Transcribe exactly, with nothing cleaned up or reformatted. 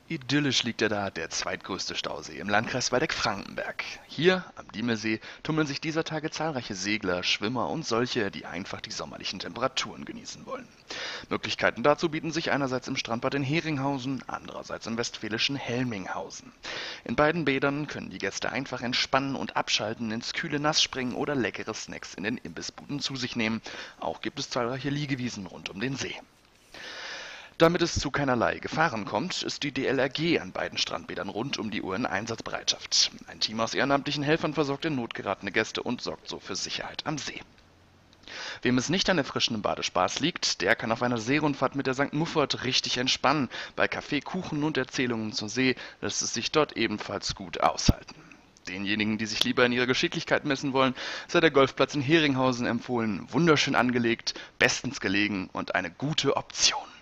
Idyllisch liegt er da, der zweitgrößte Stausee im Landkreis Waldeck-Frankenberg. Hier, am Diemelsee, tummeln sich dieser Tage zahlreiche Segler, Schwimmer und solche, die einfach die sommerlichen Temperaturen genießen wollen. Möglichkeiten dazu bieten sich einerseits im Strandbad in Heringhausen, andererseits im westfälischen Helminghausen. In beiden Bädern können die Gäste einfach entspannen und abschalten, ins kühle Nass springen oder leckere Snacks in den Imbissbuden zu sich nehmen. Auch gibt es zahlreiche Liegewiesen rund um den See. Damit es zu keinerlei Gefahren kommt, ist die D L R G an beiden Strandbädern rund um die Uhr in Einsatzbereitschaft. Ein Team aus ehrenamtlichen Helfern versorgt in Not geratene Gäste und sorgt so für Sicherheit am See. Wem es nicht an erfrischendem Badespaß liegt, der kann auf einer Seerundfahrt mit der Sankt Muffert richtig entspannen. Bei Kaffee, Kuchen und Erzählungen zur See lässt es sich dort ebenfalls gut aushalten. Denjenigen, die sich lieber in ihrer Geschicklichkeit messen wollen, sei der Golfplatz in Heringhausen empfohlen. Wunderschön angelegt, bestens gelegen und eine gute Option.